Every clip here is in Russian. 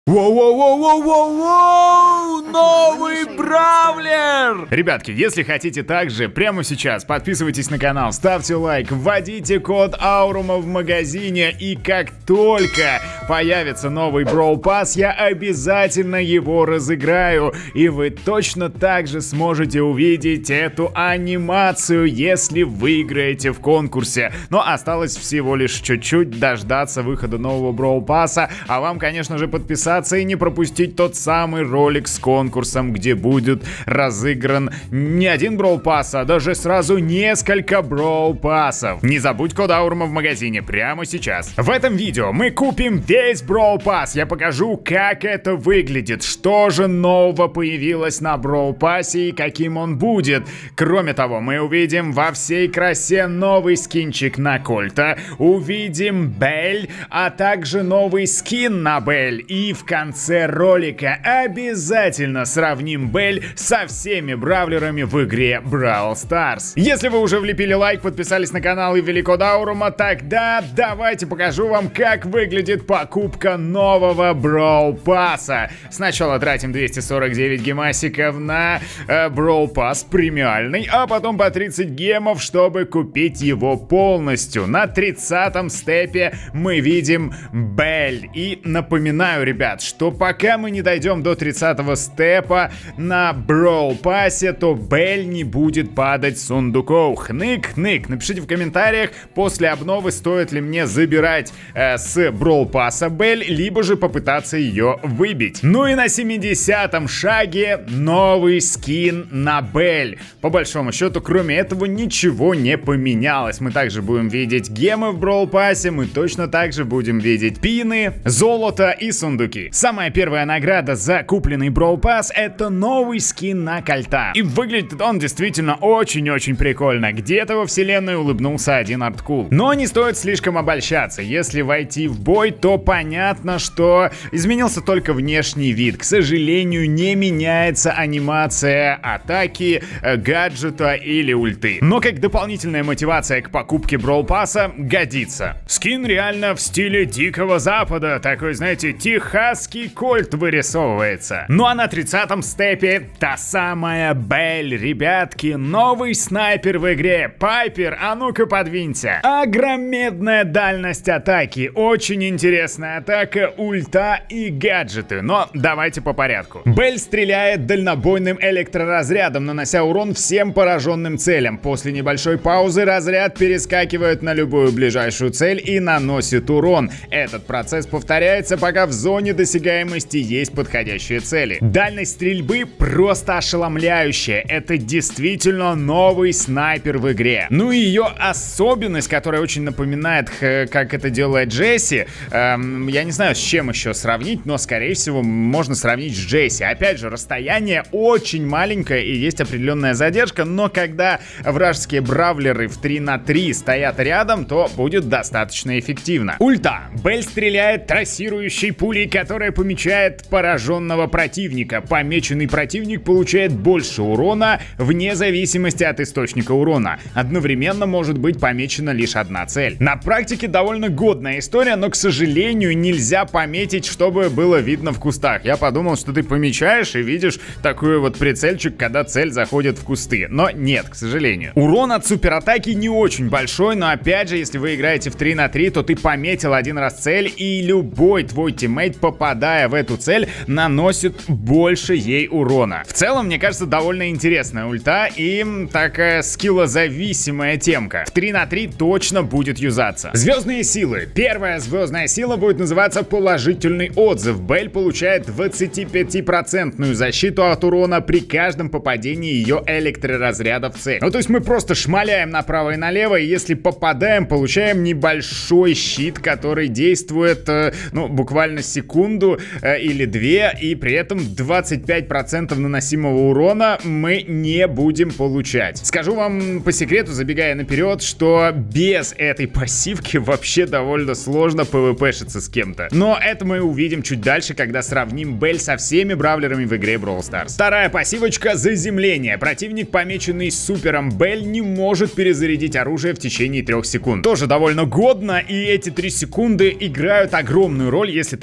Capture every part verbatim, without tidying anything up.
Воу-воу-воу-воу-воу! Новый бравлер! Ребятки, если хотите также, прямо сейчас подписывайтесь на канал, ставьте лайк, вводите код Аурума в магазине, и как только появится новый Brawl Pass, я обязательно его разыграю, и вы точно так же сможете увидеть эту анимацию, если выиграете в конкурсе. Но осталось всего лишь чуть-чуть дождаться выхода нового Brawl Pass, а вам, конечно же, подписаться и не пропустить тот самый ролик с конкурсом, где будет разыгран не один Brawl Pass, а даже сразу несколько Brawl Pass'ов. Не забудь код Аурума в магазине прямо сейчас. В этом видео мы купим весь Brawl Pass. Я покажу, как это выглядит, что же нового появилось на Brawl Pass и каким он будет. Кроме того, мы увидим во всей красе новый скинчик на Кольта, увидим Белль, а также новый скин на Белль, и в конце ролика обязательно сравним Белль со всеми бравлерами в игре Brawl Stars. Если вы уже влепили лайк, подписались на канал и ввели код Аурума, тогда давайте покажу вам, как выглядит покупка нового Brawl Pass'а. Сначала тратим двести сорок девять гемасиков на э, Brawl Pass премиальный, а потом по тридцать гемов, чтобы купить его полностью. На тридцатом степе мы видим Белль. И напоминаю, ребят, что пока мы не дойдем до тридцатого степа на Brawl Pass'е, то Белль не будет падать с сундуков. Хнык-хнык. Напишите в комментариях, после обновы стоит ли мне забирать э, с Brawl Pass'а Белль, либо же попытаться ее выбить. Ну и на семидесятом шаге новый скин на Белль. По большому счету, кроме этого, ничего не поменялось. Мы также будем видеть гемы в Brawl Pass'е, мы точно так же будем видеть пины, золото и сундуки. Самая первая награда за купленный Brawl Pass — это новый скин на Кольта. И выглядит он действительно очень-очень прикольно. Где-то во вселенной улыбнулся один Арткул. Но не стоит слишком обольщаться. Если войти в бой, то понятно, что изменился только внешний вид. К сожалению, не меняется анимация атаки, гаджета или ульты. Но как дополнительная мотивация к покупке Brawl Pass'а годится. Скин реально в стиле Дикого Запада. Такой, знаете, техасский Кольт вырисовывается. Ну а на тридцатом степе та самая Белль, ребятки. Новый снайпер в игре. Пайпер, а ну-ка подвинься. Огромедная дальность атаки. Очень интересная атака, ульта и гаджеты. Но давайте по порядку. Белль стреляет дальнобойным электроразрядом, нанося урон всем пораженным целям. После небольшой паузы разряд перескакивает на любую ближайшую цель и наносит урон. Этот процесс повторяется, пока в зоне досягаемости есть подходящие цели. Дальность стрельбы просто ошеломляющая. Это действительно новый снайпер в игре. Ну и ее особенность, которая очень напоминает, как это делает Джесси, эм, я не знаю, с чем еще сравнить, но скорее всего можно сравнить с Джесси. Опять же, расстояние очень маленькое и есть определенная задержка, но когда вражеские бравлеры в три на три стоят рядом, то будет достаточно эффективно. Ульта. Белль стреляет трассирующей пулей, которая помечает пораженного противника. Помеченный противник получает больше урона вне зависимости от источника урона. Одновременно может быть помечена лишь одна цель. На практике довольно годная история, но, к сожалению, нельзя пометить, чтобы было видно в кустах. Я подумал, что ты помечаешь и видишь такой вот прицельчик, когда цель заходит в кусты. Но нет, к сожалению. Урон от суператаки не очень большой, но опять же, если вы играете в три на три, то ты пометил один раз цель, и любой твой тиммейт, попадая в эту цель, наносит больше ей урона. В целом, мне кажется, довольно интересная ульта и такая скиллозависимая темка. В три на три точно будет юзаться. Звездные силы. Первая звездная сила будет называться положительный отзыв. Белль получает двадцатипятипроцентную защиту от урона при каждом попадении ее электроразряда в цель. Ну то есть мы просто шмаляем направо и налево, и если попадаем, получаем небольшой щит, который действует, э, ну, буквально секунду э, или две, и при этом двадцать пять процентов наносимого урона мы не будем получать. Скажу вам по секрету, забегая наперед, что без этой пассивки вообще довольно сложно пвпшиться с кем-то. Но это мы увидим чуть дальше, когда сравним Белль со всеми бравлерами в игре Brawl Stars. Вторая пассивочка — заземление. Противник, помеченный супером Белль, не может перезарядить оружие в течение трех секунд. Тоже довольно годно, и эти три секунды играют огромную роль, если ты, например,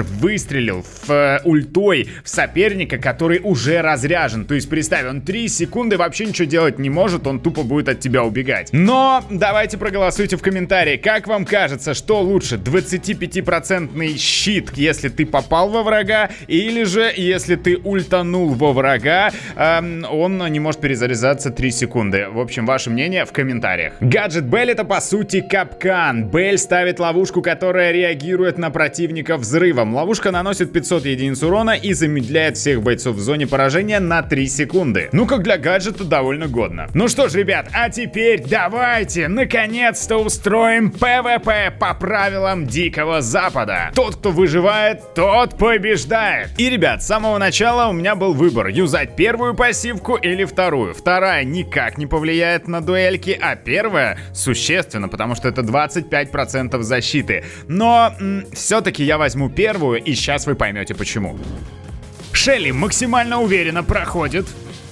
выстрелил в э, ультой в соперника, который уже разряжен. То есть, представь, он три секунды вообще ничего делать не может, он тупо будет от тебя убегать. Но давайте проголосуйте в комментарии, как вам кажется, что лучше, двадцатипятипроцентный щит, если ты попал во врага, или же, если ты ультанул во врага, эм, он не может перезаряжаться три секунды. В общем, ваше мнение в комментариях. Гаджет Белль — это по сути капкан. Белль ставит ловушку, которая реагирует на противника взрывом. Ловушка наносит пятьсот единиц урона и замедляет всех бойцов в зоне поражения на три секунды. Ну, как для гаджета, довольно годно. Ну что ж, ребят, а теперь давайте наконец-то устроим пэ вэ пэ по правилам Дикого Запада. Тот, кто выживает, тот побеждает. И, ребят, с самого начала у меня был выбор: юзать первую пассивку или вторую. Вторая никак не повлияет на дуэльки, а первая существенно, потому что это двадцать пять процентов защиты. Но все-таки я возьму первую, и сейчас вы поймете почему. Шелли максимально уверенно проходит.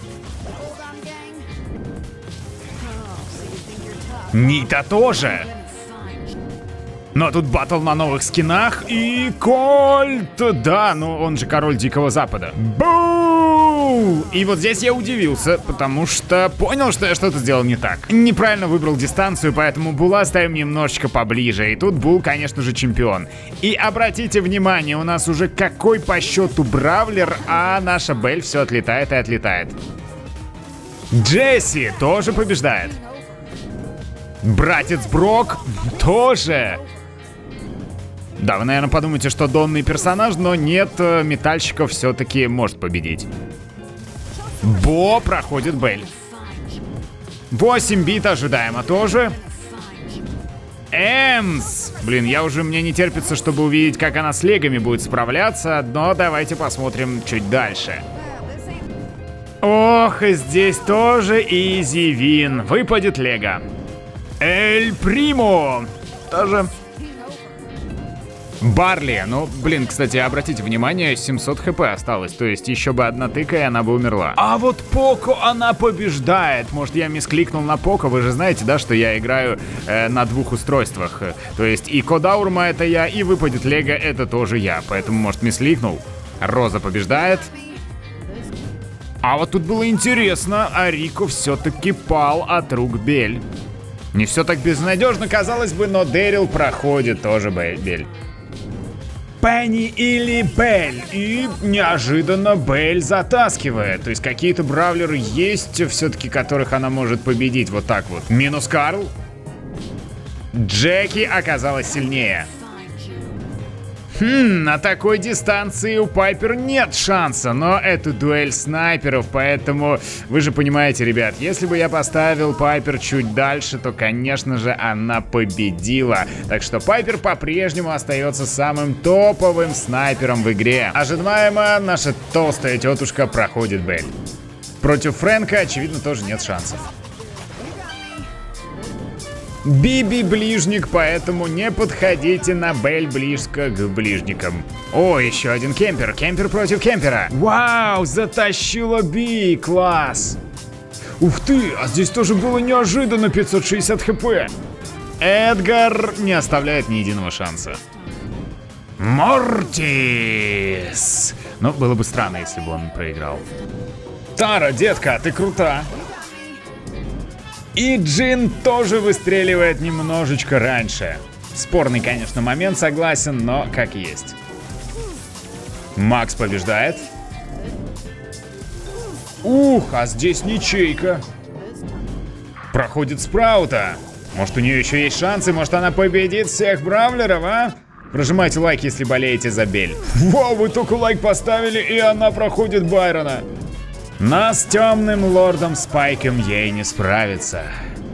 Нита тоже. Но тут батл на новых скинах, и Кольт, да, ну он же король Дикого Запада. Бу! И вот здесь я удивился, потому что понял, что я что-то сделал не так. Неправильно выбрал дистанцию, поэтому Була ставим немножечко поближе. И тут Бул, конечно же, чемпион. И обратите внимание, у нас уже какой по счету бравлер, а наша Белль все отлетает и отлетает. Джесси тоже побеждает. Братец Брок тоже. Да, вы, наверное, подумаете, что донный персонаж, но нет, метальщиков все-таки может победить. Бо проходит Белль. восемь бит ожидаемо тоже. Эмс. Блин, я уже, мне не терпится, чтобы увидеть, как она с легами будет справляться, но давайте посмотрим чуть дальше. Ох, и здесь тоже Изи Вин. Выпадет лего. Эль Примо тоже. Барли, ну, блин, кстати, обратите внимание, семьсот хп осталось, то есть еще бы одна тыка, и она бы умерла. А вот Поко, она побеждает. Может, я мискликнул на Поко, вы же знаете, да, что я играю э, на двух устройствах. То есть и Код Аурма это я, и выпадет лего это тоже я, поэтому, может, мискликнул. Роза побеждает. А вот тут было интересно, а Рико все-таки пал от рук Белль. Не все так безнадежно, казалось бы, но Дэрил проходит тоже Белль. Пенни или Белль. И неожиданно Белль затаскивает. То есть какие-то бравлеры есть все-таки, которых она может победить. Вот так вот. Минус Карл. Джеки оказалась сильнее. Хм, на такой дистанции у Пайпер нет шанса, но это дуэль снайперов, поэтому вы же понимаете, ребят, если бы я поставил Пайпер чуть дальше, то, конечно же, она победила. Так что Пайпер по-прежнему остается самым топовым снайпером в игре. Ожидаемо наша толстая тетушка проходит Белль. Против Фрэнка, очевидно, тоже нет шансов. Биби ближник, поэтому не подходите на Белль близко к ближникам. О, еще один кемпер. Кемпер против кемпера. Вау, затащила Би, класс. Ух ты, а здесь тоже было неожиданно пятьсот шестьдесят хп. Эдгар не оставляет ни единого шанса. Мортис. Ну, было бы странно, если бы он проиграл. Тара, детка, ты крута. И Джин тоже выстреливает немножечко раньше. Спорный, конечно, момент, согласен, но как есть. Макс побеждает. Ух, а здесь ничейка. Проходит Спраута. Может, у нее еще есть шансы, может, она победит всех бравлеров, а? Прожимайте лайк, если болеете за Белль. Вау, вы только лайк поставили, и она проходит Байрона. Но с темным лордом Спайком ей не справиться.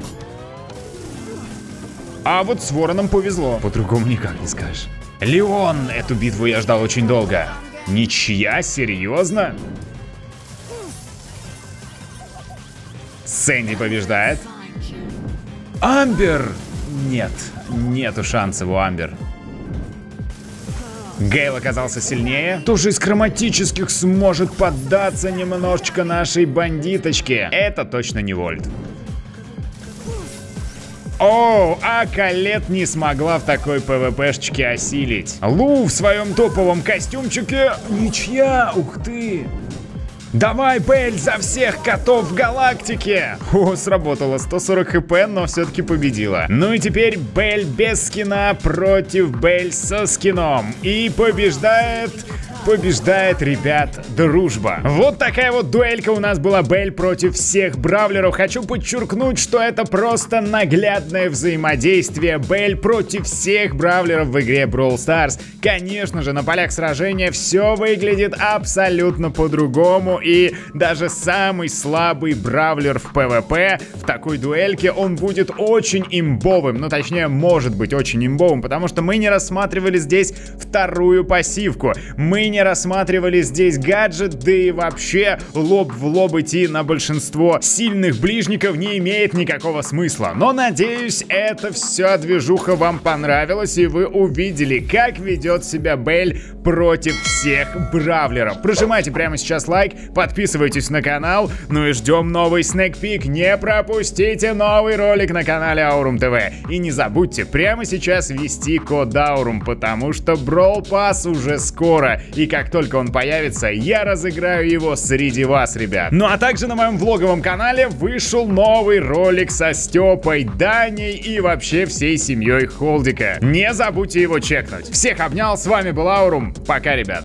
А вот с Вороном повезло. По-другому никак не скажешь. Леон, эту битву я ждал очень долго. Ничья? Серьезно? Сэнди побеждает. Амбер! Нет, нету шансов у Амбер. Гейл оказался сильнее. Тоже из хроматических сможет поддаться немножечко нашей бандиточке. Это точно не Вольт. О, а Колет не смогла в такой пвпшечке осилить. Лу в своем топовом костюмчике. Ничья, ух ты. Давай, Белль, за всех котов в галактике! О, сработало, сто сорок хп, но все-таки победила. Ну и теперь Белль без скина против Белль со скином. И побеждает... Побеждает, ребят, дружба. Вот такая вот дуэлька у нас была, Белль против всех бравлеров. Хочу подчеркнуть, что это просто наглядное взаимодействие Белль против всех бравлеров в игре Brawl Stars. Конечно же, на полях сражения все выглядит абсолютно по-другому. И даже самый слабый бравлер в пвп в такой дуэльке, он будет очень имбовым. Ну, точнее, может быть очень имбовым, потому что мы не рассматривали здесь вторую пассивку. Мы не рассматривали здесь гаджет, да и вообще лоб в лоб идти на большинство сильных ближников не имеет никакого смысла. Но надеюсь, эта вся движуха вам понравилась, и вы увидели, как ведет себя Белль против всех бравлеров. Прожимайте прямо сейчас лайк, подписывайтесь на канал, ну и ждем новый снэкпик. Не пропустите новый ролик на канале Aurum тэ вэ. И не забудьте прямо сейчас ввести код Aurum, потому что Brawl Pass уже скоро. И как только он появится, я разыграю его среди вас, ребят. Ну а также на моем влоговом канале вышел новый ролик со Степой, Даней и вообще всей семьей Холдика. Не забудьте его чекнуть. Всех обнял, с вами был Aurum. Пока, ребят.